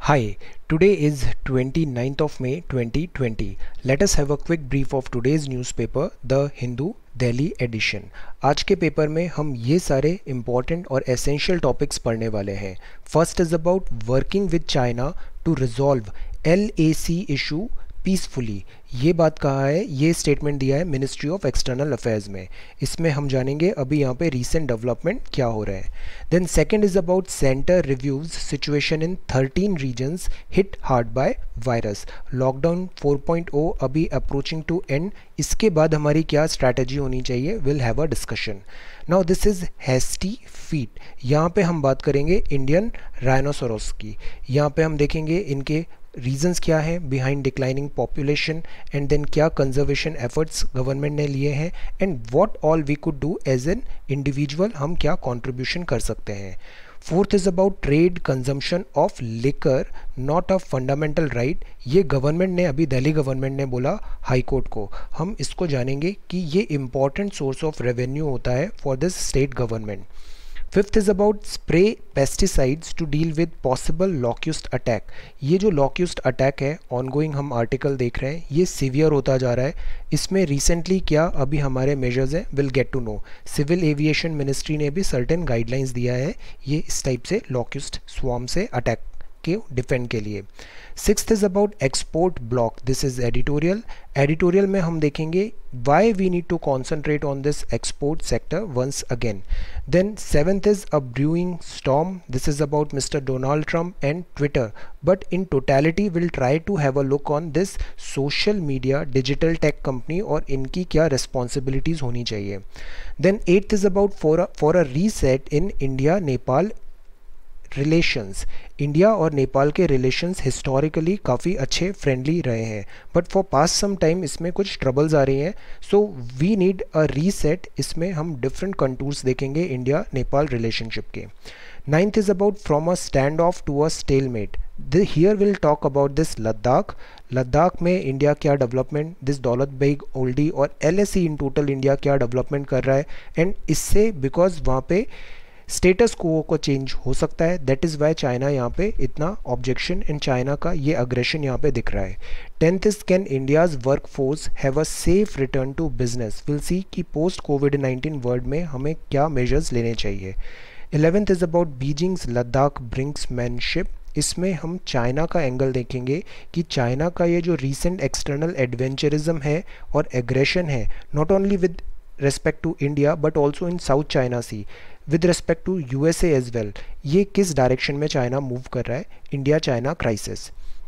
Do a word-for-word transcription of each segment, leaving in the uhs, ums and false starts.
Hi, today is twenty-ninth of May twenty twenty. Let us have a quick brief of today's newspaper, The Hindu Delhi edition. आज के paper में हम ये सारे important और essential topics पढ़ने वाले हैं. First is about working with China to resolve L A C issue peacefully. ये बात कहा है, ये स्टेटमेंट दिया है मिनिस्ट्री ऑफ एक्सटर्नल अफेयर्स में. इसमें हम जानेंगे अभी यहाँ पे रीसेंट डेवलपमेंट क्या हो रहा है. Then second is about centre reviews situation in thirteen regions hit hard by virus. Lockdown four point o अभी अप्रोचिंग टू एंड. इसके बाद हमारी क्या स्ट्रैटेजी होनी चाहिए, will have a discussion. Now this is hasty feet. यहाँ पे हम बात करेंगे इंडियन राइनोसोरस की. यहाँ पे हम देखेंगे इनके रीजंस क्या है behind declining population, and then क्या कंजर्वेशन एफर्ट्स गवर्नमेंट ने लिए हैं, and what all we could do as an individual, हम क्या कंट्रीब्यूशन कर सकते हैं. Fourth is about trade consumption of liquor not a fundamental right. ये गवर्नमेंट ने अभी दिल्ली गवर्नमेंट ने बोला हाई कोर्ट को. हम इसको जानेंगे कि ये इंपॉर्टेंट सोर्स ऑफ रेवेन्यू होता है for this state government. Fifth is about spray pesticides to deal with possible locust attack. ये जो लॉक्यूस्ट अटैक है ऑनगोइंग हम आर्टिकल देख रहे हैं, ये सीवियर होता जा रहा है. इसमें रिसेंटली क्या अभी हमारे मेजर्स हैं, will get to know. Civil aviation ministry ने भी सर्टेन गाइडलाइंस दिया है ये इस टाइप से लॉक्यूस्ट स्वार्म से अटैक के डिफेंड के लिए. Sixth is about export block. This is editorial. Editorial में हम देखेंगे why we need to concentrate on this export sector once again. Then seventh is a brewing storm. This is about Mister Donald Trump and Twitter, but in totality we'll try to have a look on this social media digital tech company और इनकी क्या responsibilities होनी चाहिए. Then eighth is about for a, for a reset in India Nepal relations. India और नेपाल के relations historically काफ़ी अच्छे friendly रहे हैं, but for past some time इसमें कुछ ट्रबल्स आ रही हैं. So we need a reset. इसमें हम डिफरेंट कंटूर्स देखेंगे इंडिया नेपाल रिलेशनशिप के. Ninth is about from a stand off to a stalemate. Here will talk about this Ladakh. Ladakh में इंडिया क्या डेवलपमेंट, दिस दौलत बेग ओल्डी और L S C in total India क्या development कर रहा है, एंड इससे बिकॉज वहाँ पे स्टेटस को को चेंज हो सकता है. दैट इज़ वाई चाइना यहाँ पे इतना ऑब्जेक्शन इन चाइना का ये अग्रेशन यहाँ पे दिख रहा है. Tenth is can India's work force have a safe return to business. Will see कि पोस्ट कोविड नाइन्टीन वर्ल्ड में हमें क्या मेजर्स लेने चाहिए. Eleventh is about Beijing's Ladakh brinkmanship. इसमें हम चाइना का एंगल देखेंगे कि चाइना का ये जो रीसेंट एक्सटर्नल एडवेंचरिज्म है और एग्रेशन है, not only with respect to India but also in South China Sea with respect to U S A as well. ये किस डायरेक्शन में चाइना मूव कर रहा है, India China crisis.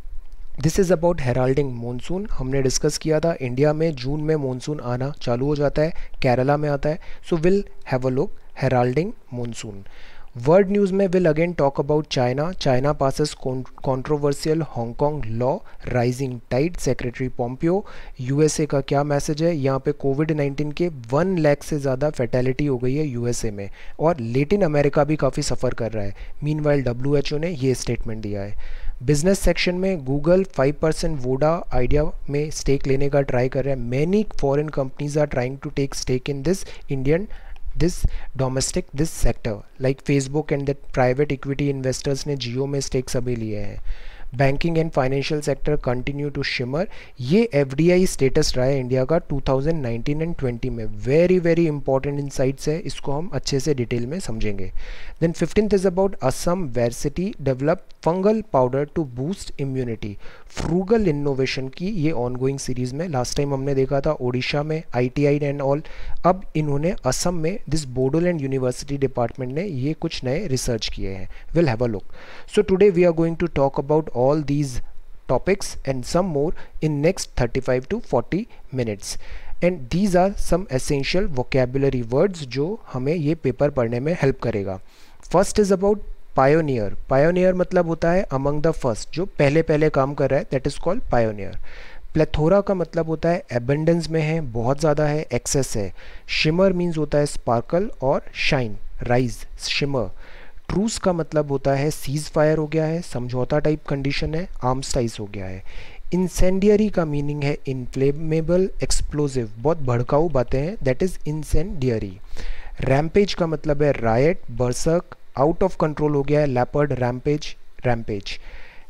This is about heralding monsoon. हमने discuss किया था India में जून में मॉनसून आना चालू हो जाता है, केरला में आता है. So will have a look heralding monsoon. World news में will again talk about China. China passes controversial Hong Kong law, rising tide, secretary Pompeo. USA का क्या मैसेज है, यहाँ पे कोविड नाइन्टीन के वन लाख से ज़्यादा फैटेलिटी हो गई है यूएसए में, और लेटिन अमेरिका भी काफ़ी सफ़र कर रहा है. मीनवाइल डब्ल्यू एच ओ ने ये स्टेटमेंट दिया है. बिजनेस सेक्शन में Google five percent Voda Idea में स्टेक लेने का ट्राई कर रहा है. Many foreign companies are trying to take stake in this Indian this domestic this sector like Facebook and that private equity investors ने जियो में stakes अभी लिए हैं. Banking and financial sector continue to shimmer. ये FDI status रहा है India का two thousand nineteen and twenty में. वेरी वेरी इंपॉर्टेंट इनसाइट्स है, इसको हम अच्छे से डिटेल में समझेंगे. Then fifteenth is about Assam varsity develop fungal powder to boost immunity. Frugal innovation की ये ऑनगोइंग सीरीज में लास्ट टाइम हमने देखा था ओडिशा में आईटीआई एंड ऑल. अब इन्होंने असम में दिस बोडोलैंड यूनिवर्सिटी डिपार्टमेंट ने ये कुछ नए रिसर्च किए हैं. Will have a look. So today we are going to talk about all these topics and some more in next thirty-five to forty minutes, and these are some essential vocabulary words जो हमें ये paper पढ़ने में help करेगा. First is about pioneer. Pioneer मतलब होता है among the first, जो पहले पहले काम कर रहा है, that is called pioneer. Plethora का मतलब होता है एबंडेंस में है, बहुत ज़्यादा है, एक्सेस है. शिमर मीन्स होता है स्पार्कल और शाइन, राइज, शिमर. ट्रूस का मतलब होता है सीज फायर हो गया है, समझौता टाइप कंडीशन है, आर्म्स टाइस हो गया है. इंसेंडियरी का मीनिंग है इनफ्लेमेबल एक्सप्लोजिव, बहुत भड़काऊ बातें हैं, दैट इज इंसेंडियरी. रैम्पेज का मतलब है riot, berserk, out of control हो गया है, लैपर्ड रैम्पेज, रैम्पेज.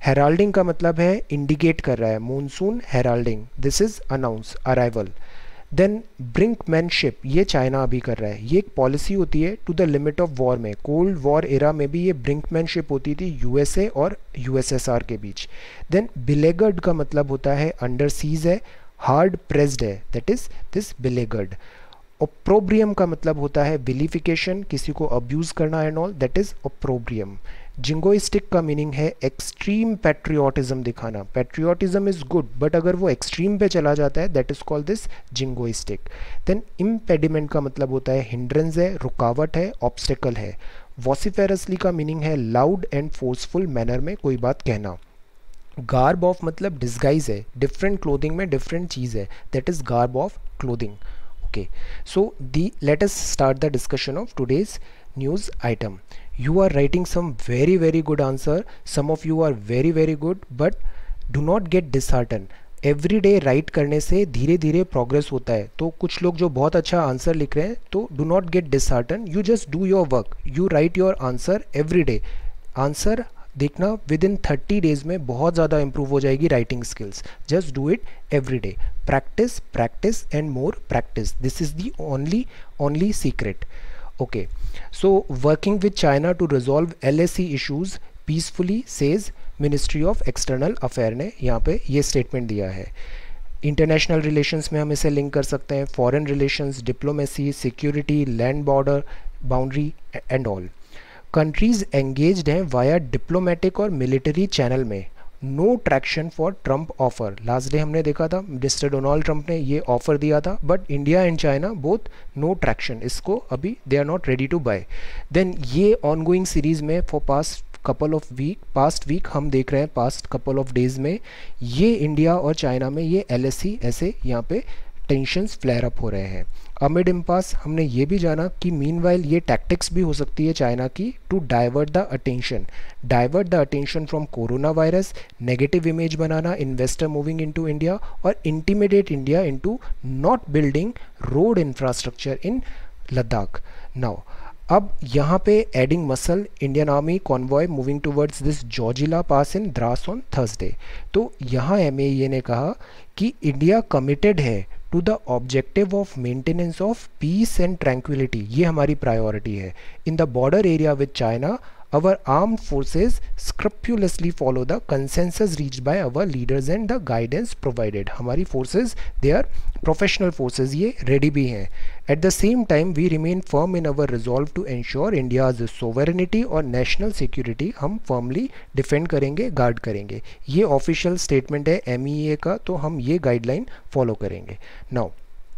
हेराल्डिंग का मतलब है इंडिकेट कर रहा है, monsoon heralding, this is announce arrival. Then brinkmanship, ये चाइना अभी कर रहा है, ये एक पॉलिसी होती है to the limit of war में, कोल्ड वॉर एरा में भी ये ब्रिंकमैनशिप होती थी यूएसए और यूएसएसआर के बीच। देन बिलेगर्ड का मतलब होता है अंडर सीज है, हार्ड प्रेस्ड है, that is this beleaguered. Opprobrium का मतलब होता है विलिफिकेशन, किसी को अब्यूज करना and all, that is opprobrium. Jingoistic का मीनिंग है एक्सट्रीम पैट्रियोटिज्म दिखाना, पैट्रियोटिज्म इज गुड बट अगर वो एक्सट्रीम पे चला जाता है that is called this jingoistic. Then impediment का मतलब होता है हिंड्रेंस है, रुकावट है, ऑब्स्टेकल है। वॉसिफेरसली का मीनिंग है लाउड एंड फोर्सफुल मैनर में कोई बात कहना। गार्ब ऑफ मतलब डिस्गाइज है, डिफरेंट क्लोथिंग में डिफरेंट चीज़ है, that is garb of clothing. Okay, so the let us start the discussion of today's news item. You are writing some very very good answer, some of you are very very good, but do not get disheartened. Every day write करने से धीरे धीरे progress होता है। तो कुछ लोग जो बहुत अच्छा आंसर लिख रहे हैं, तो do not get dishearten, you just do your work, you write your answer every day. Answer देखना विद इन थर्टी डेज में बहुत ज़्यादा इंप्रूव हो जाएगी writing skills. Just do it every day, practice practice and more practice, this is the only only secret. Okay, so working with China to resolve L S C issues peacefully says ministry of external affair ने यहाँ पे ये statement दिया है। International relations में हम इसे link कर सकते हैं, foreign relations, diplomacy, security, land border boundary and all. Countries engaged हैं वाया डिप्लोमेटिक और मिलिट्री चैनल में, no traction for Trump offer. Last day हमने देखा था मिस्टर डोनाल्ड ट्रम्प ने ये ऑफर दिया था, but India and China both no traction, इसको अभी they are not ready to buy. Then ये ऑनगोइंग सीरीज में for past couple of week past week हम देख रहे हैं, पास्ट कपल ऑफ डेज में ये इंडिया और चाइना में ये एल एस सी ऐसे यहाँ पे टेंशन्स फ्लेयर अप हो रहे हैं। अमिड इम्पास हमने ये भी जाना कि मीनवाइल ये टैक्टिक्स भी हो सकती है चाइना की to divert the attention divert the attention from corona virus, negative image बनाना, इन्वेस्टर मूविंग इनटू इंडिया और intimidate India into not building road infrastructure in Ladakh. Now अब यहाँ पे adding muscle, Indian army convoy moving towards this Zojila pass in Drass on Thursday. तो यहाँ M A ये ने कहा कि इंडिया कमिटेड है to the objective of maintenance of peace and tranquillity, ये हमारी प्रायोरिटी है in the border area with China. Our armed forces scrupulously follow the consensus reached by our leaders and the guidance provided. हमारी forces they are professional forces, ये ready भी हैं। At the same time we remain firm in our resolve to ensure India's sovereignty और national security हम firmly defend करेंगे, guard करेंगे। ये official statement है एम ई ए का, तो हम ये guideline follow करेंगे। Now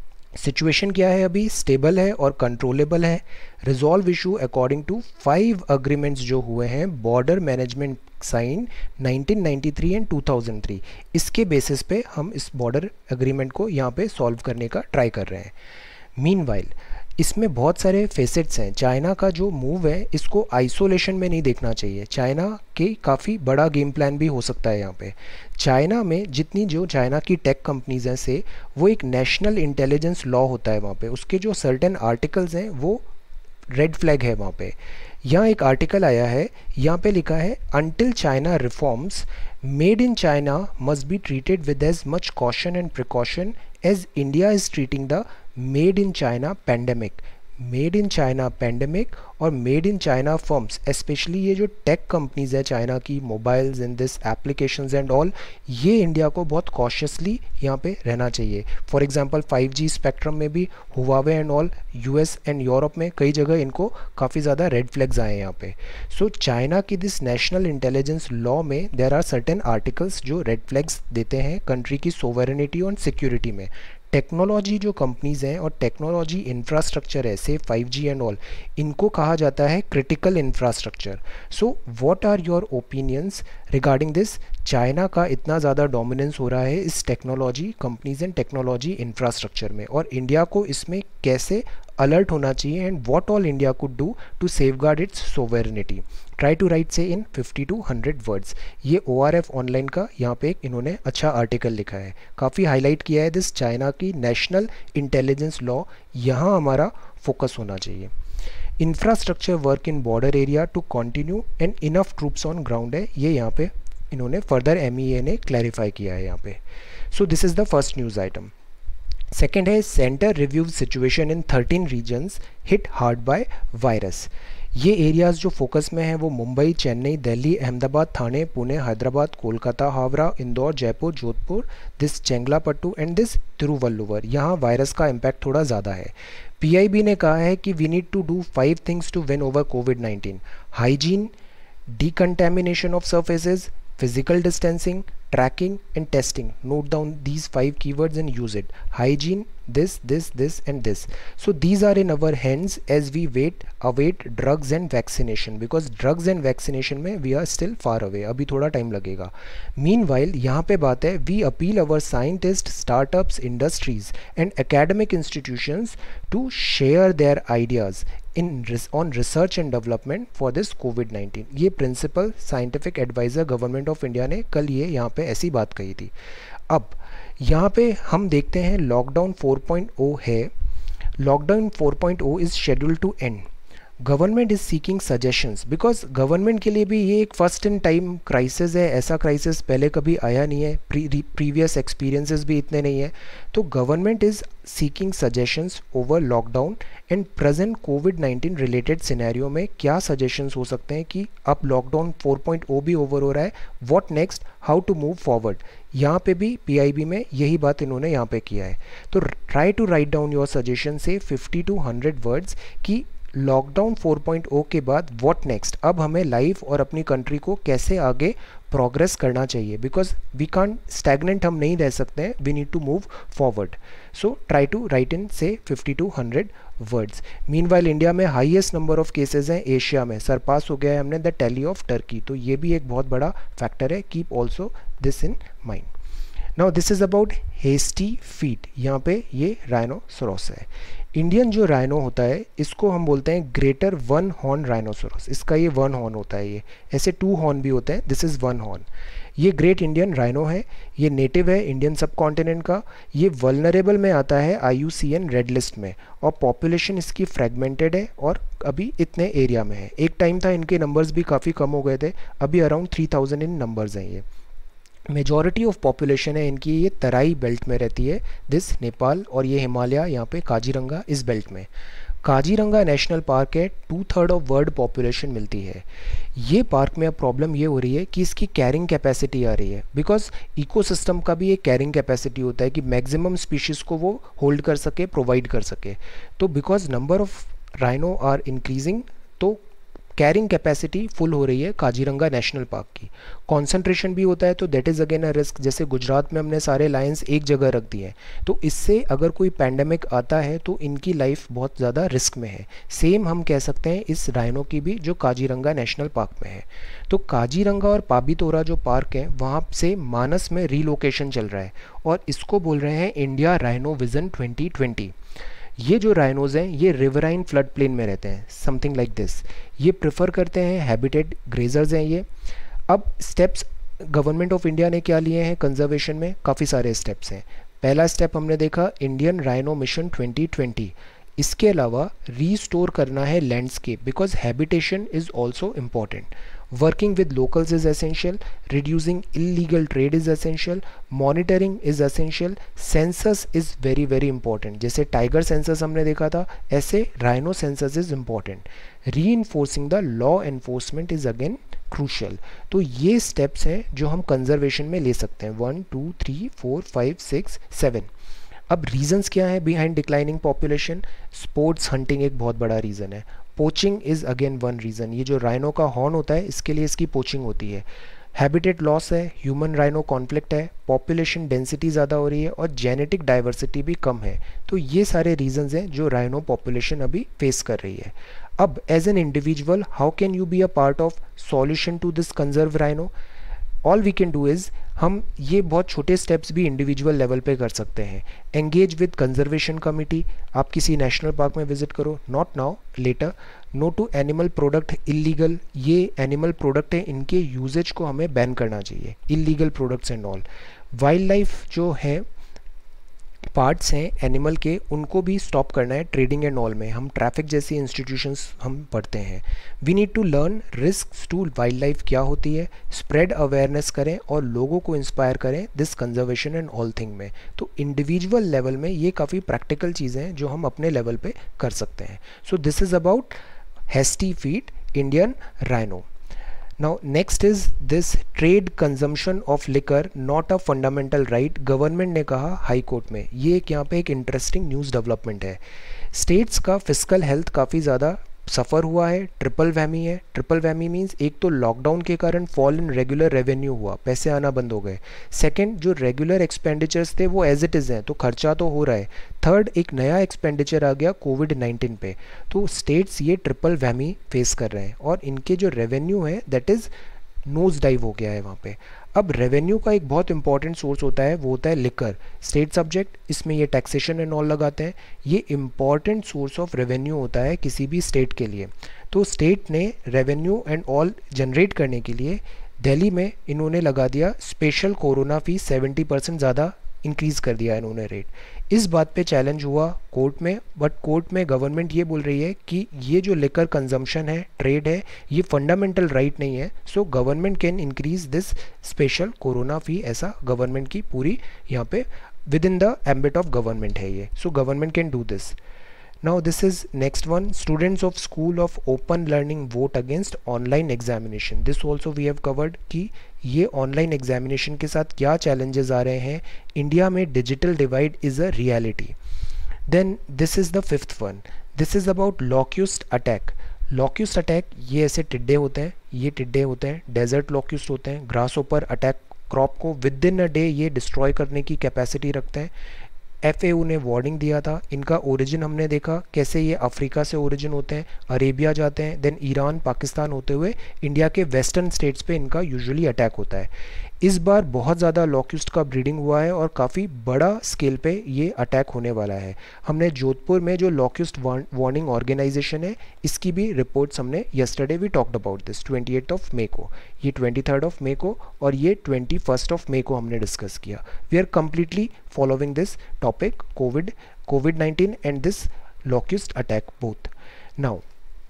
सिचुएशन क्या है अभी, स्टेबल है और कंट्रोलेबल है। Resolve issue according to five agreements जो हुए हैं border management sign nineteen ninety three and two thousand three, इसके बेसिस पे हम इस बॉर्डर एग्रीमेंट को यहाँ पे सॉल्व करने का ट्राई कर रहे हैं। मीनवाइल इसमें बहुत सारे फेसेट्स हैं। चाइना का जो मूव है इसको आइसोलेशन में नहीं देखना चाहिए, चाइना के काफ़ी बड़ा गेम प्लान भी हो सकता है यहाँ पे। चाइना में जितनी जो चाइना की टेक कंपनीज हैं से वो एक नेशनल इंटेलिजेंस लॉ होता है वहाँ पे, उसके जो सर्टेन आर्टिकल्स हैं वो रेड फ्लैग है वहाँ पे। यहाँ एक आर्टिकल आया है, यहाँ पे लिखा है until China reforms made in China must be treated with as much caution and precaution as India is treating the made in China pandemic. Made in China pandemic और made in China firms, specially ये जो tech companies है China की, mobiles in this applications and all, ये India को बहुत cautiously यहाँ पे रहना चाहिए। For example five G spectrum में भी Huawei and all, US and Europe में कई जगह इनको काफ़ी ज़्यादा रेड फ्लैग्स आए हैं यहाँ पे। सो चाइना की दिस नेशनल इंटेलिजेंस लॉ में देर आर सर्टेन आर्टिकल्स जो रेड फ्लैग्स देते हैं कंट्री की सोवरेनिटी और सिक्योरिटी में। टेक्नोलॉजी जो कंपनीज हैं और टेक्नोलॉजी इंफ्रास्ट्रक्चर है से फाइव जी एंड ऑल, इनको कहा जाता है critical infrastructure. So what are your opinions regarding this? China का इतना ज़्यादा डोमिनेंस हो रहा है इस technology companies and technology infrastructure में, और इंडिया को इसमें कैसे अलर्ट होना चाहिए and what all India could do to safeguard its sovereignty. Try to write से in fifty to hundred words. ये ओ आर एफ ऑनलाइन का यहाँ पे एक इन्होंने अच्छा आर्टिकल लिखा है, काफ़ी हाईलाइट किया है दिस चाइना की नेशनल इंटेलिजेंस लॉ, यहाँ हमारा फोकस होना चाहिए। Infrastructure work in border area to continue and enough troops on ground है, ये यहाँ पे इन्होंने फर्दर एम ई ए ने क्लैरिफाई किया है यहाँ पे. So this is the first news item. Second है centre review situation in thirteen regions hit hard by virus. ये एरियाज़ जो फोकस में हैं वो Mumbai, Chennai, Delhi, Ahmedabad, Thane, Pune, Hyderabad, Kolkata, Howrah, Indore, Jaipur, Jodhpur, this Chengalpattu and this Thiruvalluvar. यहाँ वायरस का इम्पैक्ट थोड़ा ज़्यादा है. पीआईबी ने कहा है कि we need to do five things to win over COVID nineteen. Hygiene, decontamination of surfaces, physical distancing, tracking and testing. Note down these five keywords and use it. Hygiene, this, this, this and this. So these are in our hands as we wait await drugs and vaccination, because drugs and vaccination में we are still far away. अभी थोड़ा time लगेगा. Meanwhile यहाँ पे बात है, we appeal our scientists, startups, industries and academic institutions to share their ideas in on research and development for this COVID nineteen. ये principal scientific advisor government of India ने कल ये यहाँ पे ऐसी बात कही थी. अब यहाँ पे हम देखते हैं लॉकडाउन फोर पॉइंट ओ है. Lockdown four point O is schedule to end. Government is seeking suggestions, because government के लिए भी ये एक फर्स्ट इन टाइम क्राइसिस है. ऐसा क्राइसिस पहले कभी आया नहीं है. प्रीवियस एक्सपीरियंसेस भी इतने नहीं है. तो government is seeking suggestions over lockdown and present COVID nineteen related scenario में क्या सजेशंस हो सकते हैं कि अब लॉकडाउन फोर पॉइंट ओ भी ओवर हो रहा है, what next, how to move forward. यहाँ पे भी पीआईबी में यही बात इन्होंने यहाँ पे किया है. तो try to write down your suggestion से फिफ्टी टू हंड्रेड वर्ड्स कि लॉकडाउन फोर पॉइंट ओ के बाद व्हाट नेक्स्ट, अब हमें लाइफ और अपनी कंट्री को कैसे आगे प्रोग्रेस करना चाहिए, बिकॉज वी कांट स्टैग्नेंट, हम नहीं रह सकते हैं, we need to move forward. So try to write in से fifty to hundred words. Meanwhile India में हाईएस्ट नंबर ऑफ केसेस हैं एशिया में, सरपास हो गया है हमने द टैली ऑफ टर्की. तो ये भी एक बहुत बड़ा फैक्टर है. Keep also this in mind. Now this is about hasty feet. यहाँ पे ये राइनोसोरस है. इंडियन जो राइनो होता है इसको हम बोलते हैं ग्रेटर वन हॉर्न राइनोसोरस. इसका ये वन हॉर्न होता है. ये ऐसे टू हॉर्न भी होते हैं, दिस इज़ वन हॉर्न. ये ग्रेट इंडियन राइनो है. ये नेटिव है इंडियन सब कॉन्टिनेंट का. ये वल्नरेबल में आता है I U C N red list में, और पॉपुलेशन इसकी फ्रेगमेंटेड है और अभी इतने एरिया में है. एक टाइम था इनके नंबर्स भी काफ़ी कम हो गए थे, अभी around three thousand in numbers हैं. ये मेजॉरिटी ऑफ पॉपुलेशन है इनकी, ये तराई बेल्ट में रहती है, दिस नेपाल, और ये हिमालय यहाँ पे काजीरंगा इस बेल्ट में. काजीरंगा नेशनल पार्क है, two third of world population मिलती है. ये पार्क में अब प्रॉब्लम ये हो रही है कि इसकी कैरिंग कैपेसिटी आ रही है, बिकॉज इकोसिस्टम का भी एक कैरिंग कैपेसिटी होता है कि मैक्सिमम स्पीशीज़ को वो होल्ड कर सके, प्रोवाइड कर सके. तो because number of rhino are increasing, तो कैरिंग कैपेसिटी फुल हो रही है काजीरंगा नेशनल पार्क की. कॉन्सेंट्रेशन भी होता है, तो that is again a risk. जैसे गुजरात में हमने सारे लायंस एक जगह रख दिए हैं, तो इससे अगर कोई पैंडेमिक आता है तो इनकी लाइफ बहुत ज़्यादा रिस्क में है. सेम हम कह सकते हैं इस राइनो की भी जो काजीरंगा नेशनल पार्क में है. तो काजीरंगा और पाबीतोरा जो पार्क है वहाँ से मानस में रीलोकेशन चल रहा है, और इसको बोल रहे हैं India rhino vision twenty twenty. ये जो राइनोज हैं ये रिवराइन फ्लड प्लेन में रहते हैं, समथिंग लाइक दिस. ये प्रेफर करते हैं, हैबिटेट ग्रेजर्स हैं ये. अब स्टेप्स गवर्नमेंट ऑफ इंडिया ने क्या लिए हैं कंजर्वेशन में, काफ़ी सारे स्टेप्स हैं. पहला स्टेप हमने देखा Indian rhino mission twenty twenty. इसके अलावा रीस्टोर करना है landscape, because habitation is also important. Working with locals is essential, reducing illegal trade is essential, monitoring is essential, census is very very important. जैसे tiger census हमने देखा था, ऐसे rhino census is important. reinforcing the law enforcement is again crucial. तो ये steps हैं जो हम कंजर्वेशन में ले सकते हैं, one two three four five six seven. अब रीजंस क्या है behind declining population? Sports hunting एक बहुत बड़ा रीज़न है. Poaching is again one reason. ये जो राइनो का हॉर्न होता है इसके लिए इसकी पोचिंग होती है. हैबिटेट लॉस है, ह्यूमन राइनो कॉन्फ्लिक्ट है, पॉपुलेशन डेंसिटी ज़्यादा हो रही है, और जेनेटिक डाइवर्सिटी भी कम है. तो ये सारे रीजंस हैं जो राइनो पॉपुलेशन अभी फेस कर रही है. अब as an individual how can you be a part of solution to this conserve rhino? All we can do is, हम ये बहुत छोटे स्टेप्स भी इंडिविजुअल लेवल पे कर सकते हैं. Engage with conservation committee. आप किसी नेशनल पार्क में विजिट करो, not now, later. No to animal product illegal. ये एनिमल प्रोडक्ट है, इनके यूजेज को हमें बैन करना चाहिए, illegal products and all. Wildlife जो है पार्ट्स हैं एनिमल के, उनको भी स्टॉप करना है ट्रेडिंग एंड ऑल में। हम ट्रैफिक जैसी इंस्टीट्यूशंस हम पढ़ते हैं। We need to learn risk to wildlife क्या होती है, स्प्रेड अवेयरनेस करें और लोगों को इंस्पायर करें this conservation and all thing में। तो इंडिविजुअल लेवल में ये काफ़ी प्रैक्टिकल चीज़ें हैं जो हम अपने लेवल पे कर सकते हैं। So this is about hasty feet Indian rhino. Now next is this trade consumption of liquor not a fundamental right, government ने कहा हाई कोर्ट में। ये एक यहाँ पे एक इंटरेस्टिंग न्यूज़ डेवलपमेंट है। स्टेट्स का फिस्कल हेल्थ काफ़ी ज़्यादा सफ़र हुआ है, ट्रिपल वैमी है। ट्रिपल वैमी मीन्स एक तो लॉकडाउन के कारण फॉल इन रेगुलर रेवेन्यू हुआ, पैसे आना बंद हो गए। सेकंड, जो रेगुलर एक्सपेंडिचर्स थे वो एज इट इज़ हैं, तो खर्चा तो हो रहा है। थर्ड, एक नया एक्सपेंडिचर आ गया कोविड नाइन्टीन पे। तो स्टेट्स ये ट्रिपल वैमी फेस कर रहे हैं और इनके जो रेवेन्यू है दैट इज़ नोज डाइव हो गया है वहाँ पे। अब रेवेन्यू का एक बहुत इंपॉर्टेंट सोर्स होता है, वो होता है लिकर, स्टेट सब्जेक्ट, इसमें ये टैक्सेशन एंड ऑल लगाते हैं। ये इंपॉर्टेंट सोर्स ऑफ रेवेन्यू होता है किसी भी स्टेट के लिए। तो स्टेट ने रेवेन्यू एंड ऑल जनरेट करने के लिए दिल्ली में इन्होंने लगा दिया special corona fees, seventy percent ज़्यादा इंक्रीज़ कर दिया इन्होंने रेट। इस बात पे चैलेंज हुआ कोर्ट में, बट कोर्ट में गवर्नमेंट ये बोल रही है कि ये जो लिकर कंजम्पशन है, ट्रेड है, ये फंडामेंटल राइट नहीं है। So government can increase this special corona fee, ऐसा गवर्नमेंट की पूरी यहाँ पे within the ambit of government है ये। So government can do this. Now this is next one, students of school of open learning vote against online examination. This also we have covered कि ये online examination के साथ क्या challenges आ रहे हैं। India में digital divide is a reality. Then this is the fifth one, this is about locust attack. Locust attack, ये ऐसे टिड्डे होते हैं, ये टिड्डे होते हैं, डेजर्ट लॉक्यूस्ट होते हैं, ग्रास ओपर अटैक क्रॉप को विद इन अ डे ये डिस्ट्रॉय करने की कैपेसिटी रखते हैं। एफ ए ओ ने वार्निंग दिया था। इनका ओरिजिन हमने देखा कैसे ये अफ्रीका से ओरिजिन होते हैं, अरेबिया जाते हैं, देन ईरान पाकिस्तान होते हुए इंडिया के वेस्टर्न स्टेट्स पे इनका यूजुअली अटैक होता है। इस बार बहुत ज़्यादा लॉक्यूस्ट का ब्रीडिंग हुआ है और काफ़ी बड़ा स्केल पे ये अटैक होने वाला है। हमने जोधपुर में जो लॉक्यूस्ट वार्निंग ऑर्गेनाइजेशन है, इसकी भी रिपोर्ट्स हमने yesterday we talked about this twenty eight of May को, ये ट्वेंटी थर्ड ऑफ मे को और ये ट्वेंटी फर्स्ट ऑफ मे को हमने डिस्कस किया। We are completely following this topic, COVID COVID nineteen and this locust attack both. Now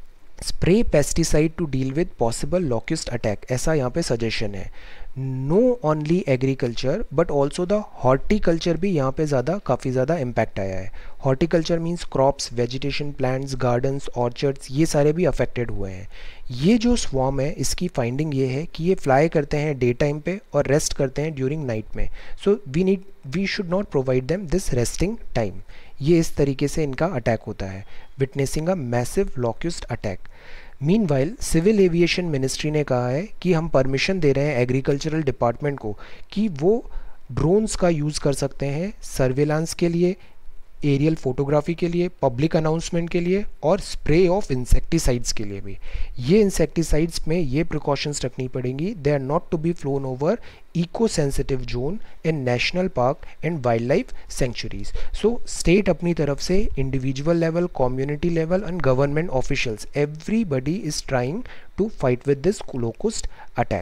spray pesticide to deal with possible locust attack, ऐसा यहाँ पे suggestion है। No only agriculture but also the horticulture भी यहाँ पे ज़्यादा काफ़ी ज़्यादा इम्पैक्ट आया है। Horticulture means crops, vegetation, plants, gardens, orchards, ये सारे भी अफेक्टेड हुए हैं। ये जो स्वॉर्म है इसकी फाइंडिंग ये है कि ये फ्लाई करते हैं डे टाइम पे और रेस्ट करते हैं ड्यूरिंग नाइट में। So we need we should not provide them this resting time. ये इस तरीके से इनका अटैक होता है, witnessing a massive locust attack. Meanwhile civil aviation ministry ने कहा है कि हम परमिशन दे रहे हैं एग्रीकल्चरल डिपार्टमेंट को कि वो ड्रोन्स का यूज़ कर सकते हैं सर्वेलांस के लिए, एरियल फोटोग्राफी के लिए, पब्लिक अनाउंसमेंट के लिए और स्प्रे ऑफ इंसेक्टिसाइड्स के लिए भी। ये इंसेक्टिसाइड्स में ये प्रिकॉशंस रखनी पड़ेंगी, they are not to be flown over eco sensitive zone in national park and wildlife sanctuaries. So state अपनी तरफ से individual level, community level and government officials, everybody is trying to fight with this locust attack.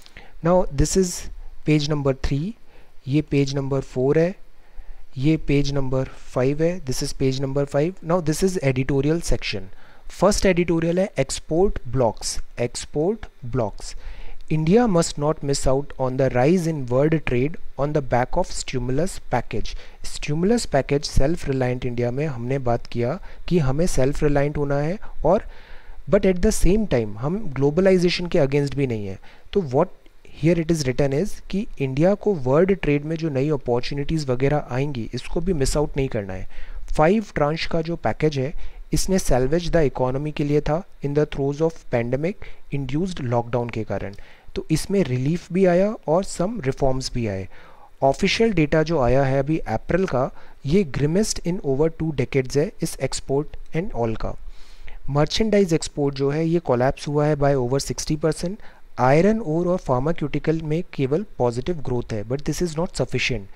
Now this is page number three, ये page number four है, ये page number five है, this is page number five. Now this is editorial section. First editorial है export blocks. Export blocks, India must not miss out on the rise in world trade on the back of stimulus package. Stimulus package self reliant India में हमने बात किया कि हमें self reliant होना है और but at the same time हम ग्लोबलाइजेशन के अगेंस्ट भी नहीं है। तो what here it is written is कि इंडिया को वर्ल्ड ट्रेड में जो नई अपॉर्चुनिटीज़ वगैरह आएंगी इसको भी मिस आउट नहीं करना है। फाइव ट्रांच का जो पैकेज है इसने सैल्वेज द इकोनॉमी के लिए था in the throes of pandemic induced lockdown के कारण। तो इसमें रिलीफ भी आया और सम रिफॉर्म्स भी आए। ऑफिशियल डेटा जो आया है अभी अप्रैल का, ये grimmest in over two decades है इस एक्सपोर्ट एंड ऑल का। मर्चेंडाइज एक्सपोर्ट जो है ये कोलैप्स हुआ है by over sixty percent. Iron ore और फार्माक्यूटिकल में केवल पॉजिटिव ग्रोथ है but this is not sufficient.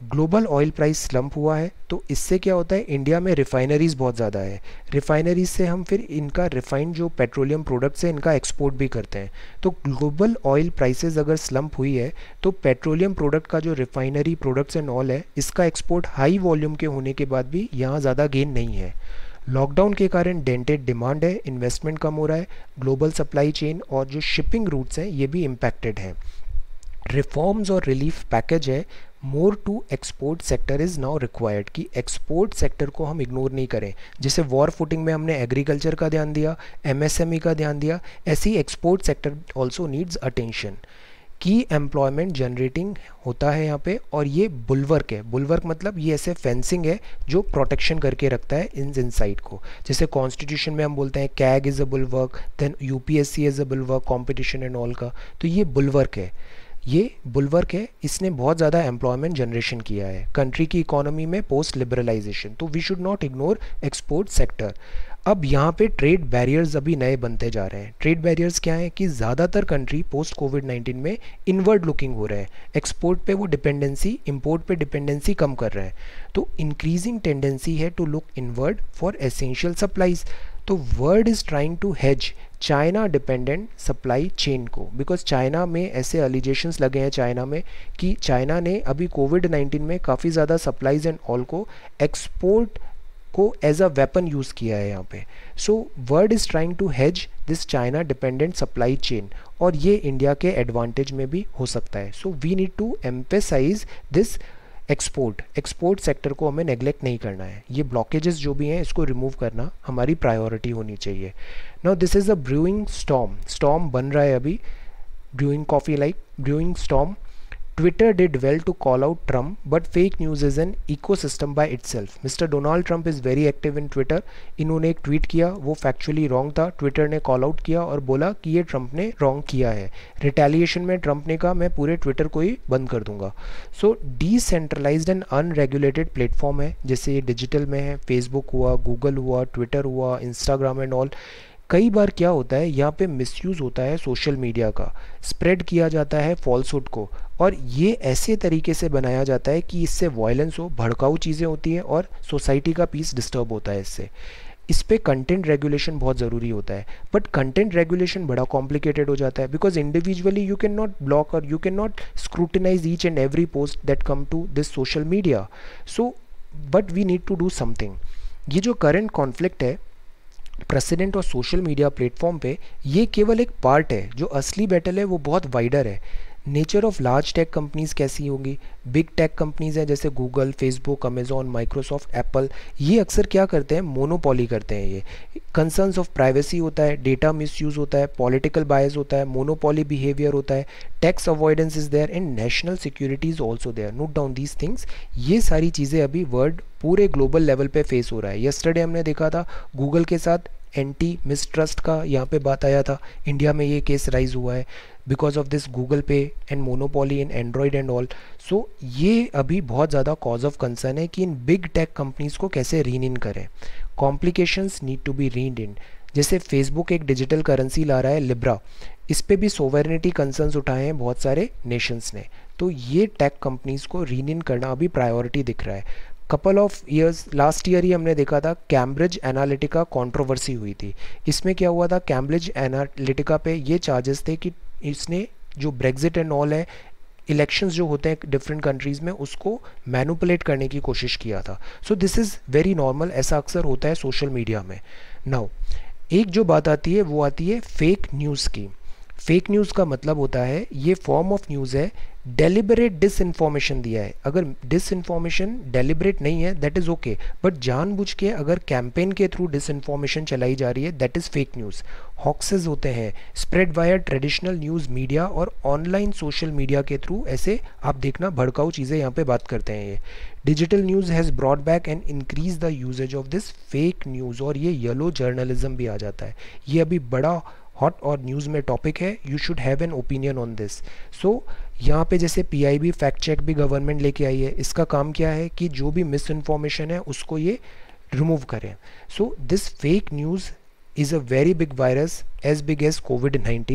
Global oil price slump हुआ है, तो इससे क्या होता है, इंडिया में रिफाइनरीज बहुत ज़्यादा है, रिफाइनरीज से हम फिर इनका रिफाइंड जो पेट्रोलियम प्रोडक्ट्स है इनका एक्सपोर्ट भी करते हैं। तो ग्लोबल ऑयल प्राइसेस अगर स्लम्प हुई है तो पेट्रोलियम प्रोडक्ट का जो रिफाइनरी प्रोडक्ट्स एंड ऑल है इसका एक्सपोर्ट हाई वॉल्यूम के होने के बाद भी यहाँ ज़्यादा गेन नहीं है। लॉकडाउन के कारण डेंटेड डिमांड है, इन्वेस्टमेंट कम हो रहा है, ग्लोबल सप्लाई चेन और जो शिपिंग रूट्स हैं ये भी इम्पैक्टेड हैं। रिफॉर्म्स और रिलीफ पैकेज है, more to export sector is now required, कि एक्सपोर्ट सेक्टर को हम इग्नोर नहीं करें। जैसे वॉर फुटिंग में हमने एग्रीकल्चर का ध्यान दिया, एमएसएमई का ध्यान दिया, ऐसे ही export sector also needs attention. Key employment generating होता है यहाँ पे, और ये बुलवर्क है, बुलवर्क मतलब ये ऐसे फेंसिंग है जो प्रोटेक्शन करके रखता है इन इनसाइड को। जैसे कॉन्स्टिट्यूशन में हम बोलते हैं CAG is a bulwark, then UPSC is a bulwark, competition and all का, तो ये बुलवर्क है, ये बुलवर्क है, इसने बहुत ज़्यादा एम्प्लॉयमेंट जनरेशन किया है कंट्री की इकोनॉमी में पोस्ट लिबरलाइजेशन। तो we should not ignore export sector. अब यहाँ पे ट्रेड बैरियर्स अभी नए बनते जा रहे हैं। ट्रेड बैरियर्स क्या हैं कि ज़्यादातर कंट्री पोस्ट कोविड नाइन्टीन में इनवर्ड लुकिंग हो रहे हैं, एक्सपोर्ट पे वो डिपेंडेंसी, इंपोर्ट पे डिपेंडेंसी कम कर रहे हैं। तो इंक्रीजिंग टेंडेंसी है to look inward for essential supplies. तो world is trying to hedge China dependent supply chain को, बिकॉज चाइना में ऐसे अलिगेशंस लगे हैं चाइना में कि चाइना ने अभी कोविड नाइन्टीन में काफ़ी ज़्यादा सप्लाईज एंड ऑल को एक्सपोर्ट को एज अ वेपन यूज़ किया है यहाँ पे। So world is trying to hedge this China dependent supply chain, और ये इंडिया के एडवांटेज में भी हो सकता है। So we need to emphasise this export export sector को हमें नेग्लेक्ट नहीं करना है। ये ब्लॉकेजेस जो भी हैं इसको रिमूव करना हमारी प्रायोरिटी होनी चाहिए। Now this is a brewing storm, storm बन रहा है अभी, brewing coffee like brewing storm. Twitter did well to call out Trump, but fake news is an ecosystem by itself. Mr Donald Trump is very active in Twitter. इन्होंने एक tweet किया, वो factually wrong था, Twitter ने call out किया और बोला कि ये ट्रंप ने रॉन्ग किया है। रिटेलिएशन में ट्रंप ने कहा मैं पूरे ट्विटर को ही बंद कर दूंगा। So decentralised and unregulated platform है, जैसे ये डिजिटल में है, फेसबुक हुआ, गूगल हुआ, ट्विटर हुआ, इंस्टाग्राम एंड ऑल। कई बार क्या होता है यहाँ पे मिसयूज़ होता है सोशल मीडिया का, स्प्रेड किया जाता है फॉल्सहुड को, और ये ऐसे तरीके से बनाया जाता है कि इससे वायलेंस हो, भड़काऊ चीज़ें होती हैं और सोसाइटी का पीस डिस्टर्ब होता है इससे। इस पे कंटेंट रेगुलेशन बहुत ज़रूरी होता है, बट कंटेंट रेगुलेशन बड़ा कॉम्प्लिकेटेड हो जाता है, because individually you can not block और you can not scrutinise each and every post that come to this social media. So but we need to do something. ये जो current conflict है president और social media platform पे, ये केवल एक part है, जो असली बैटल है वो बहुत वाइडर है। Nature of large tech companies कैसी होंगी, बिग टेक कंपनीज हैं जैसे Google, Facebook, Amazon, Microsoft, Apple, ये अक्सर क्या करते हैं, मोनोपॉली करते हैं। ये कंसर्न्स ऑफ प्राइवेसी होता है, डेटा मिसयूज़ होता है, पॉलिटिकल बायस होता है, मोनोपॉली बिहेवियर होता है, tax avoidance is there and national security is also there. Note down these things. ये सारी चीज़ें अभी वर्ल्ड पूरे ग्लोबल लेवल पे फेस हो रहा है। यस्टरडे हमने देखा था गूगल के साथ एंटी मिसट्रस्ट का यहाँ पे बात आया था, इंडिया में ये केस राइज हुआ है बिकॉज ऑफ दिस गूगल पे and monopoly in Android and all. So ये अभी बहुत ज़्यादा कॉज ऑफ कंसर्न है कि इन बिग टेक कंपनीज को कैसे रीन इन करें। Complications need to be rein in. जैसे फेसबुक एक डिजिटल करेंसी ला रहा है लिब्रा, इस पे भी सोवरेनिटी कंसर्न्स उठाए हैं बहुत सारे नेशंस ने। तो ये टेक कंपनीज को रीन इन करना अभी प्रायोरिटी दिख रहा है। Couple of years last year ही हमने देखा था कैम्ब्रिज एनालिटिका कंट्रोवर्सी हुई थी। इसमें क्या हुआ था, कैम्ब्रिज एनालिटिका पे ये चार्जेस थे कि इसने जो ब्रेग्जिट एंड ऑल है, इलेक्शंस जो होते हैं डिफरेंट कंट्रीज़ में, उसको मैनिपुलेट करने की कोशिश किया था। So this is very normal, ऐसा अक्सर होता है सोशल मीडिया में। नाउ एक जो बात आती है वो आती है फेक न्यूज़ की। फेक न्यूज़ का मतलब होता है ये फॉर्म ऑफ न्यूज़ है, डेलिबरेट डिसइंफॉर्मेशन दिया है। अगर डिसइंफॉर्मेशन डेलिबरेट नहीं है दैट इज़ ओके, बट जानबूझ के अगर कैंपेन के थ्रू डिसइंफॉर्मेशन चलाई जा रही है that is fake news. Hoaxes होते हैं spread via traditional news media और ऑनलाइन सोशल मीडिया के थ्रू, ऐसे आप देखना भड़काऊ चीज़ें यहाँ पे बात करते हैं। ये digital news has broad back and increase the usage of this fake news, और ये येलो जर्नलिज्म भी आ जाता है। ये अभी बड़ा हॉट और न्यूज़ में टॉपिक है, you should have an opinion on this. So यहाँ पे जैसे पीआईबी फैक्ट चेक भी गवर्नमेंट लेके आई है, इसका काम क्या है कि जो भी मिस इन्फॉर्मेशन है उसको ये रिमूव करें। So this fake news is a very big virus as big as COVID nineteen.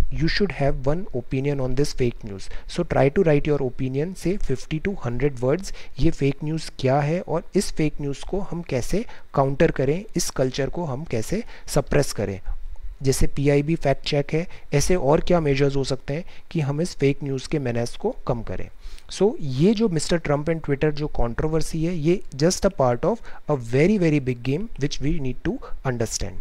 you should have one opinion on this fake news. So try to write your opinion, say fifty to one hundred words. ये fake news क्या है और इस fake news को हम कैसे counter करें, इस कल्चर को हम कैसे सप्रेस करें. जैसे P I B fact check है, ऐसे और क्या मेजर्स हो सकते हैं कि हम इस फेक न्यूज़ के मेनेस को कम करें. सो so, ये जो मिस्टर ट्रम्प एंड ट्विटर जो कंट्रोवर्सी है, ये just a part of a very very big game which we need to understand.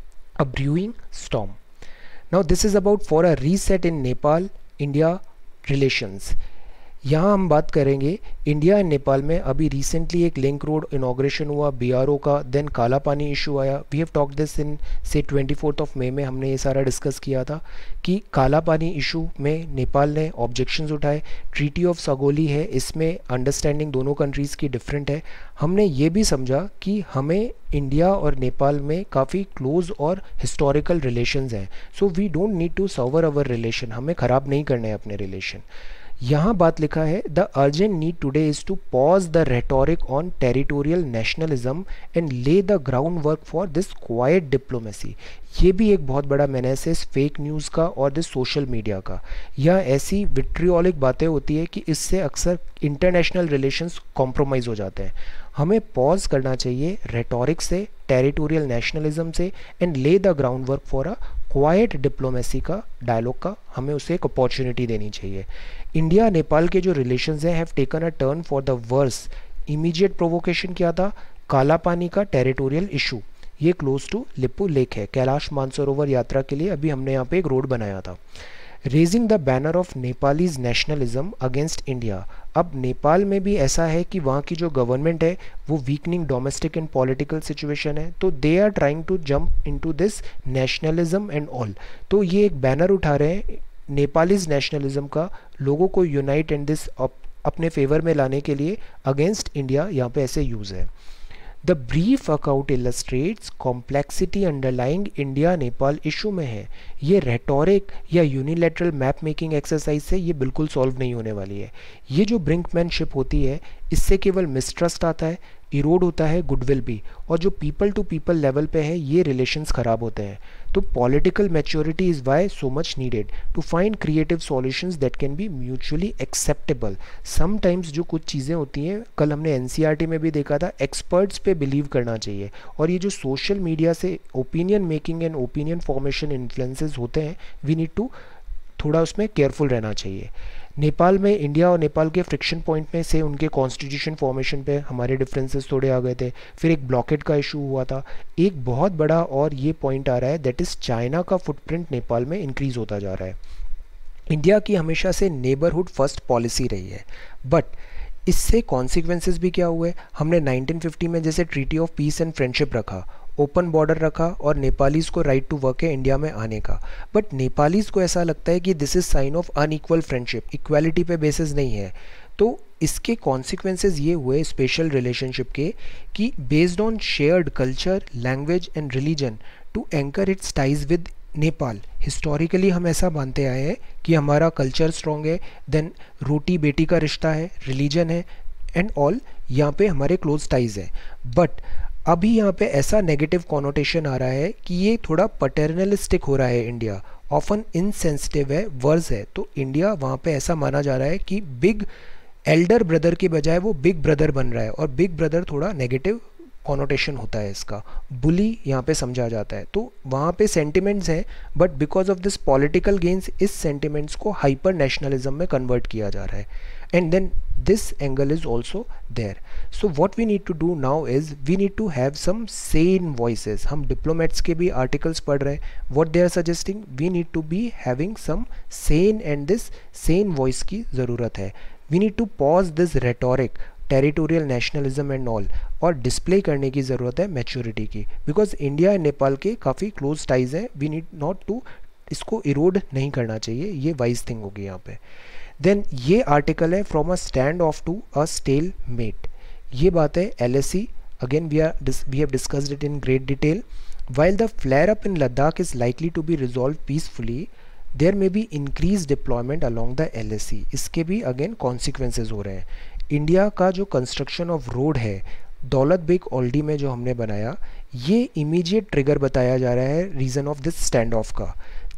A brewing storm. Now this is about for a reset in Nepal India relations. यहाँ हम बात करेंगे India and Nepal में. अभी recently एक link road inauguration हुआ B R O का, then Kalapani issue आया. We have talk this in से ट्वेंटी फोर्थ ऑफ मई में हमने ये सारा डिस्कस किया था कि काला पानी इशू में नेपाल ने ऑब्जेक्शंस उठाए. ट्रीटी ऑफ सगोली है, इसमें अंडरस्टैंडिंग दोनों कंट्रीज़ की डिफरेंट है. हमने ये भी समझा कि हमें इंडिया और नेपाल में काफ़ी क्लोज और हिस्टोरिकल रिलेशंस हैं. So we don't need to sever our relation, हमें ख़राब नहीं करने हैं अपने रिलेशन. यहाँ बात लिखा है the urgent need today is to pause the rhetoric on territorial nationalism and lay the ground work for this quiet diplomacy. ये भी एक बहुत बड़ा मेनेस है फेक न्यूज़ का और दिस सोशल मीडिया का. यह ऐसी विट्रियोलिक बातें होती है कि इससे अक्सर इंटरनेशनल रिलेशंस कॉम्प्रोमाइज़ हो जाते हैं. हमें पॉज करना चाहिए रेटोरिक से, टेरिटोरियल नेशनलिज्म से, and lay the ground work for a quiet diplomacy का, डायलॉग का हमें उसे एक अपॉर्चुनिटी देनी चाहिए. इंडिया नेपाल के जो रिलेशंस हैं have taken a turn for the worse. Immediate provocation क्या था? काला पानी का टेरिटोरियल इशू. ये क्लोज टू लिपू लेक है. कैलाश मानसरोवर यात्रा के लिए अभी हमने यहाँ पे एक रोड बनाया था. Raising the banner of Nepalese nationalism against India. अब नेपाल में भी ऐसा है कि वहाँ की जो गवर्नमेंट है वो weakening domestic and political situation है, तो they are trying to jump into this nationalism and all. तो ये एक बैनर उठा रहे हैं नेपालीज नेशनलिज्म का, लोगों को यूनाइट एंड दिस अपने फेवर में लाने के लिए अगेंस्ट इंडिया यहाँ पे ऐसे यूज़ है. The brief account illustrates complexity underlying India Nepal issue में है. ये रेटोरिक या यूनिलेटरल मैप मेकिंग एक्सरसाइज से ये बिल्कुल सॉल्व नहीं होने वाली है. ये जो ब्रिंकमैनशिप होती है इससे केवल मिसट्रस्ट आता है, इरोड होता है गुडविल भी, और जो पीपल टू पीपल लेवल पे है ये रिलेशंस ख़राब होते हैं. तो political maturity is why so much needed to find creative solutions that can be mutually acceptable. Sometimes जो कुछ चीज़ें होती हैं, कल हमने एन सी आर टी में भी देखा था, एक्सपर्ट्स पे बिलीव करना चाहिए. और ये जो सोशल मीडिया से opinion making and opinion formation influences होते हैं, वी नीड टू थोड़ा उसमें केयरफुल रहना चाहिए. नेपाल में इंडिया और नेपाल के फ्रिक्शन पॉइंट में से उनके कॉन्स्टिट्यूशन फॉर्मेशन पे हमारे डिफरेंसेस थोड़े आ गए थे. फिर एक ब्लॉकेट का इशू हुआ था. एक बहुत बड़ा और ये पॉइंट आ रहा है, दैट इज़ चाइना का फुटप्रिंट नेपाल में इंक्रीज होता जा रहा है. इंडिया की हमेशा से नेबरहुड फर्स्ट पॉलिसी रही है, बट इससे कॉन्सिक्वेंसेस भी क्या हुए. हमने नाइनटीन फिफ्टी में जैसे treaty of peace and friendship रखा, ओपन बॉर्डर रखा और नेपालीज़ को राइट टू वर्क है इंडिया में आने का, बट नेपालीज़ को ऐसा लगता है कि this is sign of unequal friendship, equality पे बेसिस नहीं है. तो इसके कॉन्सिक्वेंसेस ये हुए स्पेशल रिलेशनशिप के कि based on shared culture, language and religion to anchor its ties with Nepal. Historically हम ऐसा मानते आए हैं कि हमारा कल्चर स्ट्रॉन्ग है, देन रोटी बेटी का रिश्ता है, रिलीजन है एंड ऑल, यहाँ पे हमारे क्लोज टाइज है. बट अभी यहाँ पे ऐसा नेगेटिव कॉनोटेशन आ रहा है कि ये थोड़ा पटर्नलिस्टिक हो रहा है. इंडिया ऑफन इनसेंसिटिव है, वर्स है. तो इंडिया वहाँ पे ऐसा माना जा रहा है कि बिग एल्डर ब्रदर के बजाय वो बिग ब्रदर बन रहा है, और बिग ब्रदर थोड़ा नेगेटिव कॉनोटेशन होता है इसका, बुली यहाँ पे समझा जाता है. तो वहाँ पे सेंटिमेंट्स हैं, but because of this political gains इस सेंटिमेंट्स को हाइपर नेशनलिज्म में कन्वर्ट किया जा रहा है. And then this angle is also there. So what we need to do now is we need to have some sane voices. हम diplomats के भी articles पढ़ रहे हैं. What they are suggesting, we need to be having some sane and this sane voice की ज़रूरत है. We need to pause this rhetoric, territorial nationalism and all, और डिस्प्ले करने की ज़रूरत है मैच्योरिटी की, बिकॉज इंडिया एंड नेपाल के काफ़ी क्लोज टाइज हैं. वी नीड नॉट टू, इसको इरोड नहीं करना चाहिए, ये वाइज थिंग होगी यहाँ पे. देन ये आर्टिकल है from a stand off to a stalemate. ये बात है L S C, again we are we have discussed it in great detail. While the flare up in Ladakh is likely to be resolve peacefully, there may be increase deployment along the L S C. इसके भी again consequences हो रहे हैं. India का जो construction of road है दौलत बेग ओल्डी में जो हमने बनाया, ये इमीडिएट ट्रिगर बताया जा रहा है reason of this stand off का.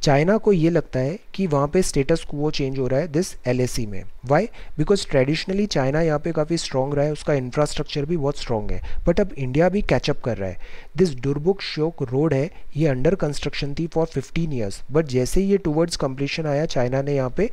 चाइना को ये लगता है कि वहाँ पे स्टेटस क्वो चेंज हो रहा है दिस एलएसी में। वाई? बिकॉज ट्रेडिशनली चाइना यहाँ पे काफ़ी स्ट्रॉन्ग रहा है, उसका इंफ्रास्ट्रक्चर भी बहुत स्ट्रॉन्ग है, बट अब इंडिया भी कैचअप कर रहा है। दिस दुर्बुक श्योक रोड है, ये अंडर कंस्ट्रक्शन थी फॉर फिफ्टीन ईयर्स, बट जैसे ही ये टूवर्ड्स कंप्लीशन आया चाइना ने यहाँ पे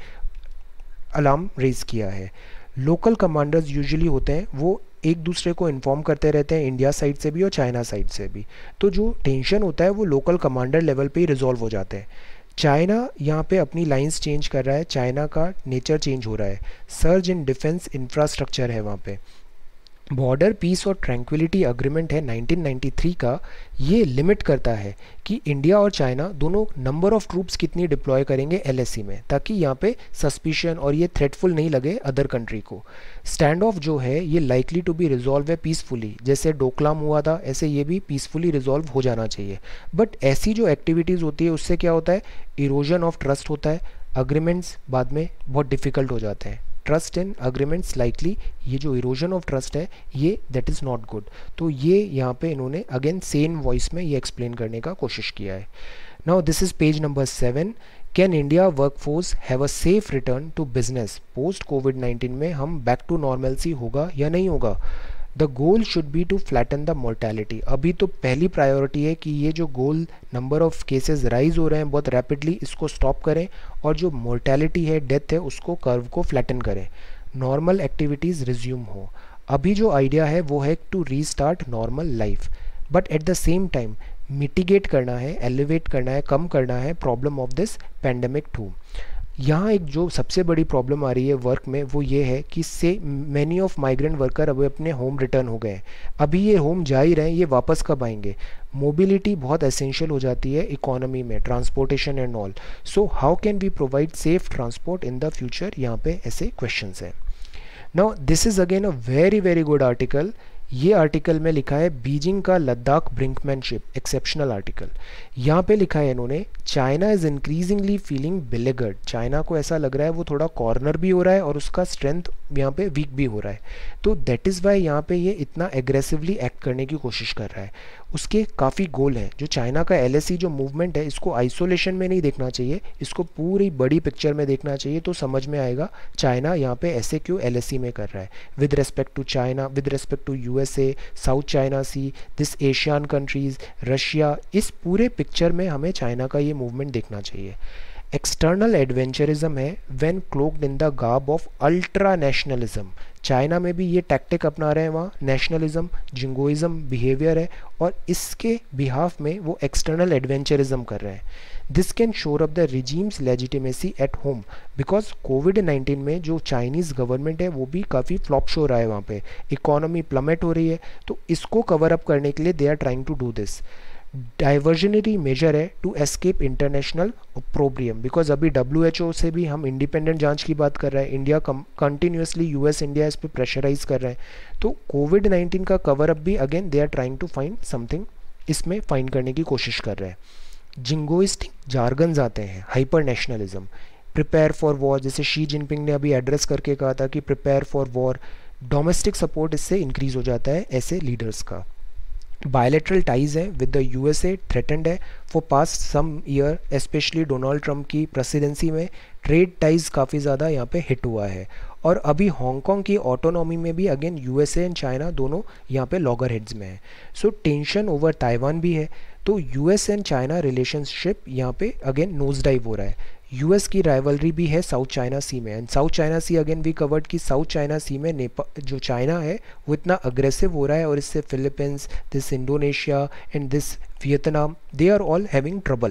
अलार्म रेज किया है। लोकल कमांडर्स यूजुअली होते हैं वो एक दूसरे को इन्फॉर्म करते रहते हैं, इंडिया साइड से भी और चाइना साइड से भी, तो जो टेंशन होता है वो लोकल कमांडर लेवल पे ही रिजॉल्व हो जाते हैं। चाइना यहाँ पे अपनी लाइंस चेंज कर रहा है, चाइना का नेचर चेंज हो रहा है, सर्ज इन डिफेंस इंफ्रास्ट्रक्चर है वहाँ पे। बॉर्डर पीस और ट्रैंक्विलिटी अग्रीमेंट है नाइनटीन नाइंटी थ्री का, ये लिमिट करता है कि इंडिया और चाइना दोनों नंबर ऑफ ट्रूप्स कितनी डिप्लॉय करेंगे एलएसी में, ताकि यहाँ पे सस्पिशन और ये थ्रेटफुल नहीं लगे अदर कंट्री को। स्टैंड ऑफ जो है ये लाइकली टू बी रिजॉल्व है पीसफुली, जैसे डोकलाम हुआ था ऐसे ये भी पीसफुली रिजॉल्व हो जाना चाहिए। बट ऐसी जो एक्टिविटीज़ होती है उससे क्या होता है, इरोजन ऑफ ट्रस्ट होता है, अग्रीमेंट्स बाद में बहुत डिफ़िकल्ट हो जाते हैं। ट्रस्ट इन अग्रीमेंट्स लाइकली, ये जो इरोजन ऑफ ट्रस्ट है ये दैट इज़ नॉट गुड। तो ये यहाँ पे इन्होंने अगेन सेम वॉइस में ये एक्सप्लेन करने का कोशिश किया है। Now this is page number seven. Can India workforce have a safe return to business post Covid nineteen में हम बैक टू नॉर्मलसी होगा या नहीं होगा? The goal should be to flatten the mortality. अभी तो पहली प्रायोरिटी है कि ये जो goal number of cases rise हो रहे हैं बहुत रैपिडली, इसको स्टॉप करें और जो मोर्टैलिटी है, डेथ है, उसको कर्व को फ्लैटन करें, नॉर्मल एक्टिविटीज़ रिज्यूम हो। अभी जो आइडिया है वो है to restart normal life, but at the same time mitigate करना है, एलिवेट करना है, कम करना है problem of this pandemic too. यहाँ एक जो सबसे बड़ी प्रॉब्लम आ रही है वर्क में वो ये है कि से मैनी ऑफ माइग्रेंट वर्कर अब अपने होम रिटर्न हो गए हैं। अभी ये होम जा ही रहे हैं, ये वापस कब आएंगे? मोबिलिटी बहुत एसेंशियल हो जाती है इकोनॉमी में, transportation and all. So how can we provide safe transport in the future? यहाँ पे ऐसे क्वेश्चंस हैं। Now this is again a very very good article. ये आर्टिकल में लिखा है बीजिंग का लद्दाख ब्रिंकमैनशिप, एक्सेप्शनल आर्टिकल। यहाँ पे लिखा है इन्होंने, China is increasingly feeling beleaguered. China को ऐसा लग रहा है वो थोड़ा कॉर्नर भी हो रहा है और उसका स्ट्रेंथ यहाँ पे वीक भी हो रहा है। तो दैट इज़ वाई यहाँ पे ये इतना एग्रेसिवली एक्ट करने की कोशिश कर रहा है। उसके काफ़ी गोल हैं। जो चाइना का एलएसी जो मूवमेंट है इसको आइसोलेशन में नहीं देखना चाहिए, इसको पूरी बड़ी पिक्चर में देखना चाहिए, तो समझ में आएगा चाइना यहाँ पे ऐसे क्यों एलएसी में कर रहा है। With respect to China, with respect to USA, South China Sea, this Asian countries, Russia, इस पूरे पिक्चर में हमें चाइना का ये मूवमेंट देखना चाहिए। एक्सटर्नल एडवेंचरिज्म है when cloaked in the garb of ultra nationalism. China में भी ये टैक्टिक अपना रहे हैं, वहाँ नेशनलिज्म, जिंगोइज्म बिहेवियर है और इसके बिहाफ में वो एक्सटर्नल एडवेंचरिज्म कर रहे हैं। This can shore up the regime's legitimacy at home, because covid nineteen में जो चाइनीज़ गवर्नमेंट है वो भी काफ़ी फ्लॉप शो रहा है, वहाँ पे इकोनॉमी प्लमेट हो रही है, तो इसको कवर अप करने के लिए they are trying to do this. Diversionary measure है to escape international opprobrium, because अभी डब्ल्यू एच ओ से भी हम इंडिपेंडेंट जांच की बात कर रहे हैं, इंडिया कंटिन्यूसली यूएस इंडिया इस पर प्रेशराइज कर रहे हैं, तो कोविड नाइन्टीन का कवर अप भी again they are trying to find something, इसमें फाइंड करने की कोशिश कर रहे हैं। जिंगोइस्टिक जार्गन्स आते हैं, hyper nationalism, prepare for war, जैसे शी जिनपिंग ने अभी एड्रेस करके कहा था कि prepare for war, domestic support इससे इंक्रीज हो जाता है ऐसे लीडर्स का। बायलैटरल टाइज है विद द यूएसए थ्रेटेंड है for past some year, especially Donald Trump की प्रेसिडेंसी में ट्रेड टाइज काफ़ी ज़्यादा यहाँ पे हिट हुआ है। और अभी हांगकांग की ऑटोनॉमी में भी अगेन यूएसए एंड चाइना दोनों यहाँ पे लॉगर हेड्स में है। सो टेंशन ओवर ताइवान भी है, तो यूएस एंड चाइना रिलेशनशिप यहाँ पे अगेन नोज डाइव हो रहा है। यूएस की राइवलरी भी है साउथ चाइना सी में, and South China Sea again we covered कि साउथ चाइना सी में नेपाल जो चाइना है वो इतना अग्रेसिव हो रहा है और इससे Philippines, this Indonesia and this Vietnam, they are all having trouble.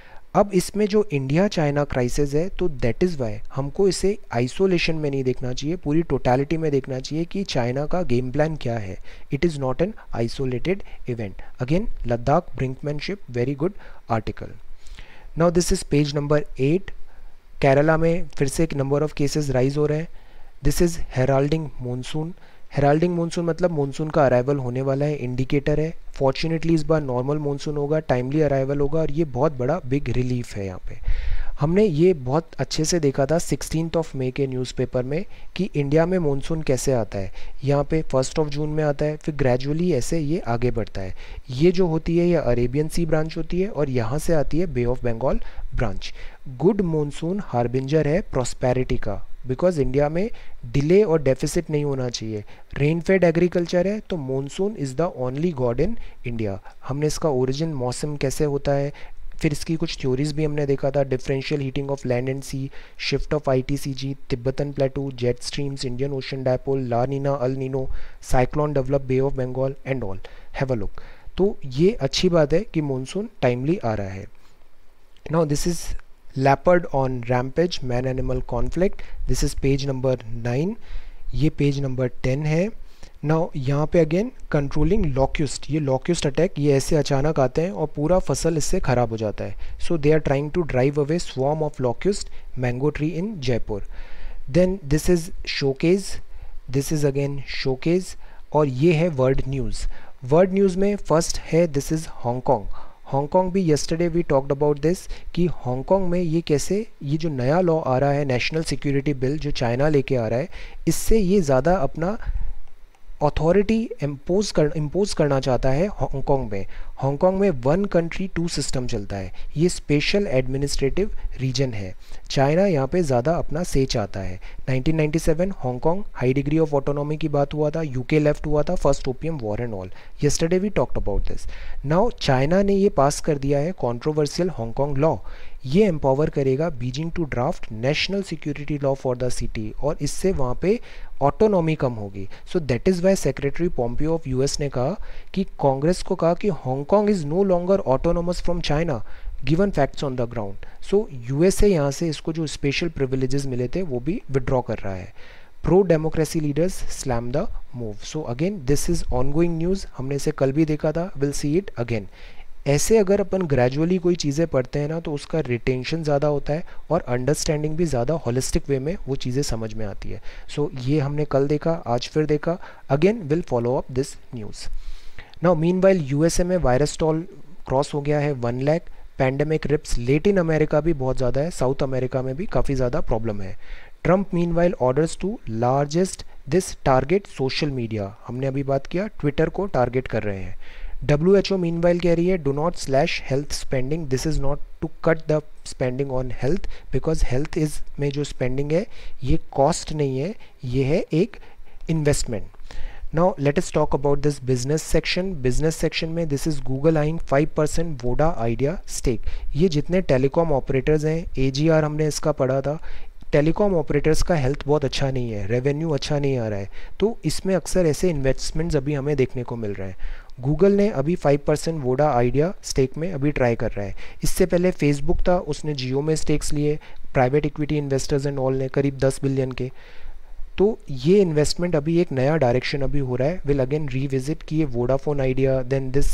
अब इसमें जो इंडिया चाइना क्राइसिस है, तो दैट इज़ वाई हमको इसे आइसोलेशन में नहीं देखना चाहिए, पूरी टोटलिटी में देखना चाहिए कि चाइना का गेम प्लान क्या है। It is not an isolated event. Again Ladakh brinkmanship, very good article. Now this is page number eight. Kerala में फिर से एक नंबर ऑफ केसेस राइज हो रहे हैं। This is heralding monsoon. Heralding monsoon मतलब मॉनसून का अराइवल होने वाला है, इंडिकेटर है। फॉर्चुनेटली इस बार नॉर्मल मॉनसून होगा, टाइमली अराइवल होगा और ये बहुत बड़ा बिग रिलीफ है यहाँ पे। हमने ये बहुत अच्छे से देखा था सिक्सटीन्थ ऑफ मई के न्यूज़पेपर में कि इंडिया में मॉनसून कैसे आता है। यहाँ पे फर्स्ट ऑफ जून में आता है, फिर ग्रेजुअली ऐसे ये आगे बढ़ता है। ये जो होती है ये अरेबियन सी ब्रांच होती है और यहाँ से आती है Bay of Bengal branch. Good monsoon harbinger है प्रॉस्पेरिटी का, बिकॉज इंडिया में डिले और डेफिसिट नहीं होना चाहिए। रेन फेड एग्रीकल्चर है तो monsoon is the only god in India. हमने इसका ओरिजिन मौसम कैसे होता है, फिर इसकी कुछ थ्योरीज भी हमने देखा था, differential heating of land and sea, shift of ITCG, Tibetan plateau, jet streams, Indian Ocean dipole, La Nina, El Nino, cyclone develop, Bay of Bengal and all. Have a look. तो ये अच्छी बात है कि मॉनसून टाइमली आ रहा है। Now this is leopard on rampage man animal conflict, this is page number nine, ये पेज नंबर टेन है। नाउ यहाँ पे अगेन कंट्रोलिंग लॉक्यूस्ट, ये लॉक्यूस्ट अटैक ये ऐसे अचानक आते हैं और पूरा फसल इससे ख़राब हो जाता है। So they are trying to drive away swarm of locust mango tree in Jaipur. Then this is showcase, this is again showcase, और ये है वर्ल्ड न्यूज़। वर्ल्ड न्यूज़ में फर्स्ट है दिस इज़ हांगकॉन्ग। हांगकॉन्ग भी yesterday we talked about this कि Hong Kong में ये कैसे ये जो नया लॉ आ रहा है नेशनल सिक्योरिटी बिल जो चाइना लेके आ रहा है, इससे ये ज़्यादा अपना अथॉरिटी इम्पोज कर इम्पोज करना चाहता है हांगकॉन्ग में। हांगकॉन्ग में वन कंट्री टू सिस्टम चलता है, ये स्पेशल एडमिनिस्ट्रेटिव रीजन है। चाइना यहाँ पे ज़्यादा अपना से चाहता है। Nineteen ninety seven Hong Kong high degree of autonomy की बात हुआ था, यूके लेफ्ट हुआ था, first opium war and all. Yesterday we talked about this. Now China ने ये पास कर दिया है कंट्रोवर्शियल हांगकॉन्ग लॉ। ये एम्पावर करेगा Beijing to draft national security law for the city, और इससे वहाँ पे ऑटोनॉमी कम होगी। So that is why secretary Pompeo of US ने कहा कि कांग्रेस को कहा कि Hong Kong is no longer autonomous from China given facts on the ground. So USA यहाँ से इसको जो स्पेशल प्रिविलेजेस मिले थे वो भी विड्रॉ कर रहा है। Pro democracy leaders slam the move. So again this is ongoing news, हमने इसे कल भी देखा था, विल सी इट अगेन। ऐसे अगर अपन ग्रेजुअली कोई चीज़ें पढ़ते हैं ना तो उसका रिटेंशन ज़्यादा होता है और अंडरस्टैंडिंग भी ज़्यादा होलिस्टिक वे में वो चीज़ें समझ में आती है। सो so, ये हमने कल देखा, आज फिर देखा, again will follow up this news. Now meanwhile USA में वायरस टॉल क्रॉस हो गया है one lakh. Pandemic rips Latin America भी बहुत ज़्यादा है, साउथ अमेरिका में भी काफ़ी ज़्यादा प्रॉब्लम है। Trump meanwhile orders to largest this target social media, हमने अभी बात किया ट्विटर को टारगेट कर रहे हैं। डब्ल्यू एच ओ मीनवाइल कह रही है do not slash health spending, this is not to cut the spending on health, because health is में जो स्पेंडिंग है ये कॉस्ट नहीं है, ये है एक investment. Now let us talk about this business section. Business section में this is Google eyeing five percent Voda Idea stake. ये जितने टेलीकॉम ऑपरेटर्स हैं, ए जी आर हमने इसका पढ़ा था, टेलीकॉम ऑपरेटर्स का हेल्थ बहुत अच्छा नहीं है, रेवेन्यू अच्छा नहीं आ रहा है, तो इसमें अक्सर ऐसे इन्वेस्टमेंट्स अभी हमें देखने को मिल रहे हैं। गूगल ने अभी five percent Voda Idea stake में अभी ट्राई कर रहा है। इससे पहले फेसबुक था, उसने जियो में स्टेक्स लिए, private equity investors and all ने करीब दस बिलियन के। तो ये इन्वेस्टमेंट अभी एक नया डायरेक्शन अभी हो रहा है, विल अगेन रीविजिट कि ये Vodafone Idea, then this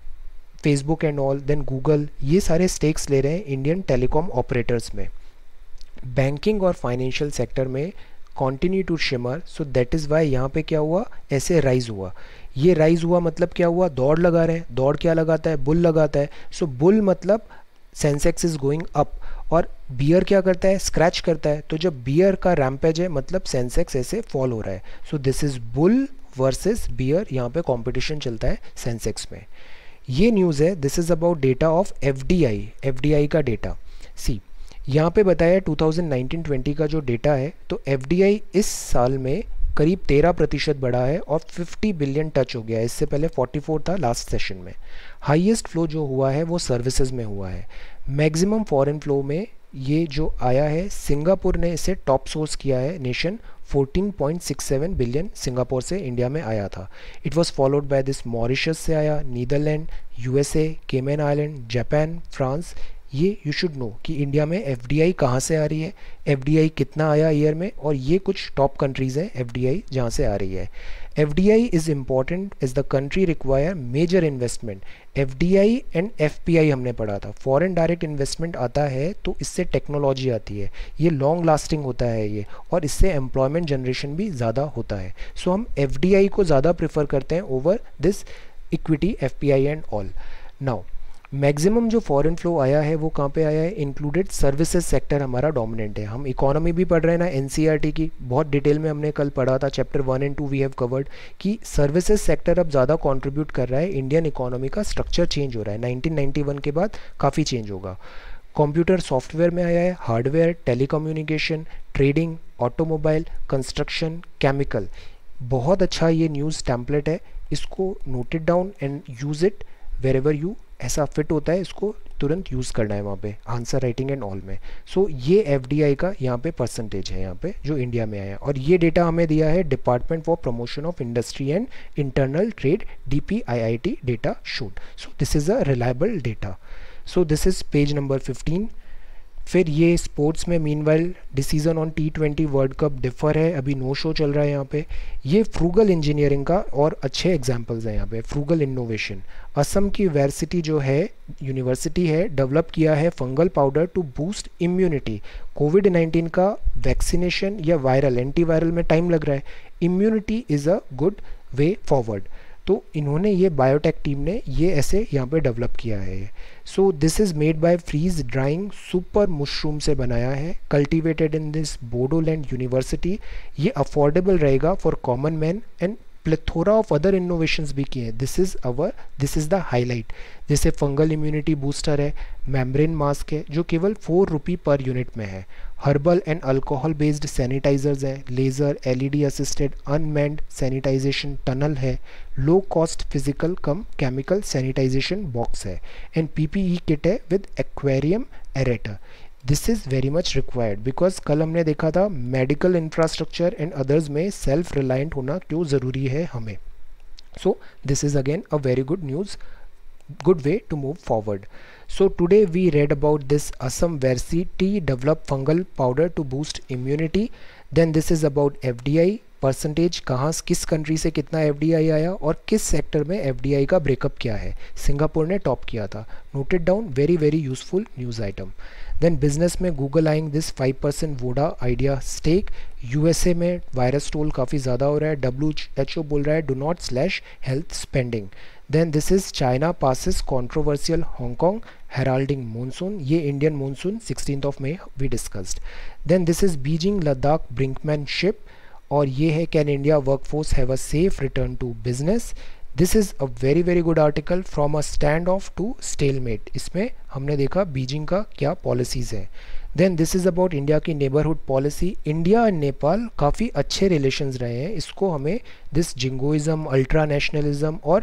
Facebook and all, then Google, ये सारे स्टेक्स ले रहे हैं इंडियन टेलीकॉम ऑपरेटर्स में। बैंकिंग और फाइनेंशियल सेक्टर में continue to shimmer, so that is why यहाँ पे क्या हुआ, ऐसे राइज हुआ। ये राइज हुआ मतलब क्या हुआ, दौड़ लगा रहे हैं। दौड़ क्या लगाता है, बुल लगाता है। सो so, बुल मतलब सेंसेक्स इज गोइंग अप, और बियर क्या करता है, स्क्रैच करता है। तो जब बियर का रैम्पेज है मतलब सेंसेक्स ऐसे फॉल हो रहा है। So this is bull versus bear, यहाँ पे कंपटीशन चलता है सेंसेक्स में। ये न्यूज़ है, this is about data of F D I, F D I का डेटा। सी यहाँ पे बताया टू थाउजेंड नाइनटीन ट्वेंटी का जो डेटा है, तो एफ डी आई इस साल में करीब तेरह प्रतिशत बढ़ा है और फिफ्टी बिलियन टच हो गया है। इससे पहले फोर्टी फोर था लास्ट सेशन में। हाईएस्ट फ्लो जो हुआ है वो सर्विसेज में हुआ है। मैक्सिमम फॉरेन फ्लो में ये जो आया है, सिंगापुर ने इसे टॉप सोर्स किया है nation, fourteen point six seven billion Singapore से इंडिया में आया था। It was followed by this Mauritius से आया, Netherland, USA, Cayman Island, Japan, France. ये यू शुड नो कि इंडिया में एफ डी आई कहाँ से आ रही है, एफ डी आई कितना आया ईयर में, और ये कुछ टॉप कंट्रीज़ हैं एफ डी आई जहाँ से आ रही है। F D I is important as the country require major investment. F D I and F P I हमने पढ़ा था, फॉरेन डायरेक्ट इन्वेस्टमेंट आता है तो इससे टेक्नोलॉजी आती है, ये लॉन्ग लास्टिंग होता है ये, और इससे एम्प्लॉयमेंट जनरेशन भी ज़्यादा होता है। सो so, हम एफ डी आई को ज़्यादा प्रेफर करते हैं over this equity F P I and all. Now maximum जो फॉरेन फ्लो आया है वो कहाँ पे आया है, इंक्लूडेड सर्विसेज सेक्टर हमारा डोमिनेंट है। हम इकोनॉमी भी पढ़ रहे हैं ना, एनसीईआरटी की बहुत डिटेल में हमने कल पढ़ा था, chapter one and two we have covered कि सर्विसेज सेक्टर अब ज़्यादा कंट्रीब्यूट कर रहा है, इंडियन इकोनॉमी का स्ट्रक्चर चेंज हो रहा है, नाइनटीन नाइंटी वन के बाद काफ़ी चेंज होगा। कंप्यूटर सॉफ्टवेयर में आया है, hardware, telecommunication, trading, automobile, construction, chemical. बहुत अच्छा ये न्यूज़ टेम्पलेट है, इसको noted down and use it wherever you ऐसा फिट होता है, इसको तुरंत यूज़ करना है वहाँ पे आंसर राइटिंग एंड ऑल में। सो so, ये एफडीआई का यहाँ पे परसेंटेज है यहाँ पे जो इंडिया में आया है, और ये डेटा हमें दिया है department for promotion of industry and internal trade, DPIIT data showed. So this is a reliable data. So this is page number fifteen. फिर ये स्पोर्ट्स में meanwhile decision on T twenty world cup differ है, अभी no show चल रहा है यहाँ पे। ये फ्रूगल इंजीनियरिंग का और अच्छे एग्जांपल्स हैं यहाँ पे। फ्रूगल इनोवेशन, असम की यूनिवर्सिटी जो है यूनिवर्सिटी है डेवलप किया है fungal powder to boost immunity. COVID nineteen का वैक्सीनेशन या वायरल एंटीवायरल में टाइम लग रहा है, immunity is a good way forward. तो इन्होंने ये बायोटेक टीम ने ये ऐसे यहाँ पे डेवलप किया है। So this is made by freeze drying super mushroom से बनाया है, cultivated in this Bodoland University. ये अफोर्डेबल रहेगा for common man and plethora of other innovations भी किए हैं। This is our this is the highlight. जैसे फंगल इम्यूनिटी बूस्टर है, मेम्ब्रेन मास्क है जो केवल फोर रुपी पर यूनिट में है, herbal and alcohol based sanitizers हैं, laser LED assisted unmanned sanitization tunnel है, low cost physical cum chemical sanitization box है, एंड पीपीई किट है with aquarium aerator. This is very much required because कल हमने देखा था मेडिकल इंफ्रास्ट्रक्चर एंड अदर्स में self reliant होना क्यों ज़रूरी है हमें। So this is again a very good news, good way to move forward. So today we read about this Assam University develop fungal powder to boost immunity. Then this is about F D I percentage, कहाँ किस country से कितना F D I आया और किस sector में F D I का breakup क्या है। सिंगापुर ने टॉप किया था, noted down, very very useful news item. Then business में Google eyeing this five percent Voda Idea stake. USA में वायरस टोल काफ़ी ज़्यादा हो रहा है, डब्ल्यू एच ओ बोल रहा है do not slash health spending. Then this is China passes controversial Hong Kong heralding monsoon, ये Indian monsoon sixteen of May we discussed. Then this is Beijing Ladakh brinkmanship, और ये है can India workforce have a safe return to business. This is a very very good article from a stand off to stalemate. इसमें हमने देखा Beijing का क्या policies है। Then this is about India की neighbourhood policy. India and Nepal काफ़ी अच्छे relations रहे हैं, इसको हमें दिस जिंगोइज़म, अल्ट्रा नेशनलिज्म और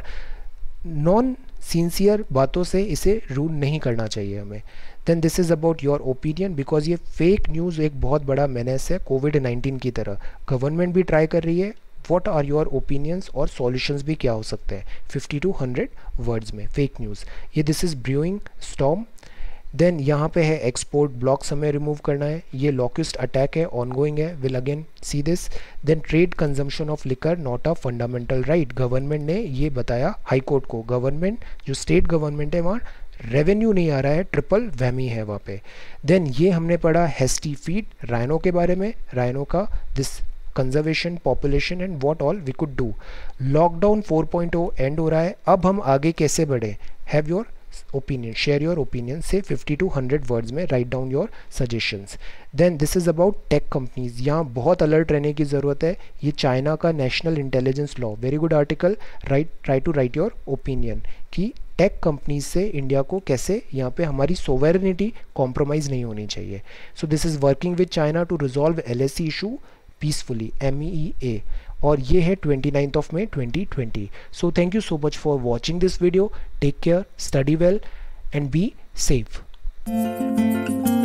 नॉन सिंसियर बातों से इसे रूल नहीं करना चाहिए हमें। Then this is about your opinion because ये फेक न्यूज़ एक बहुत बड़ा मेनेस है कोविड नाइन्टीन की तरह, गवर्नमेंट भी ट्राई कर रही है। व्हाट आर योर ओपिनियंस और सॉल्यूशंस भी क्या हो सकते हैं फिफ्टी टू हंड्रेड वर्ड्स में फेक न्यूज़। ये दिस इज़ ब्रूइंग स्टॉर्म। देन यहाँ पे है एक्सपोर्ट ब्लॉक्स हमें रिमूव करना है, ये लॉकिस्ट अटैक है, ऑनगोइंग है, will again see this. Then trade consumption of liquor not a fundamental right, government ने ये बताया हाई कोर्ट को। गवर्नमेंट जो स्टेट गवर्नमेंट है वहाँ रेवेन्यू नहीं आ रहा है, ट्रिपल वैमी है वहाँ पे। देन ये हमने पढ़ा हेस्टी फीड, राइनो के बारे में, राइनो का this conservation population and what all we could do. Lockdown four point O end हो रहा है, अब हम आगे कैसे बढ़े, have your opinion, share your opinion से फिफ्टी टू हंड्रेड वर्ड्स में write down your suggestions. Then this is about tech companies, यहाँ बहुत अलर्ट रहने की ज़रूरत है, ये चाइना का national intelligence law, very good article, write try to write your opinion कि टेक कंपनीज से इंडिया को कैसे यहाँ पे हमारी सोवेरेनिटी कॉम्प्रोमाइज़ नहीं होनी चाहिए। So this is working with China to resolve L S C issue peacefully, M E A, और ये है twenty ninth of May twenty twenty. So thank you so much for watching this video, take care, study well and be safe.